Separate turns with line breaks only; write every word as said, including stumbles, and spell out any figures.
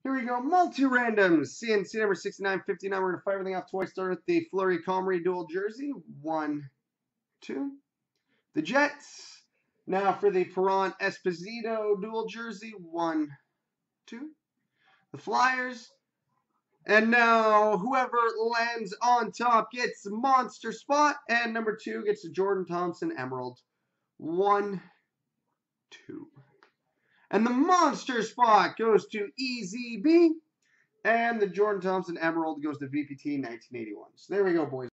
Here we go, Multi Randoms. C and C number sixty-nine fifty-nine. We're going to fire everything off twice. Start with the Fleury Comrie dual jersey. One, two. The Jets. Now for the Perron Esposito dual jersey. One, two. The Flyers. And now whoever lands on top gets the monster spot. And number two gets the Jordan Thompson Emerald. One, two. And the monster spot goes to E Z B. And the Jordan Thompson Emerald goes to V P T nineteen eighty-one. So there we go, boys.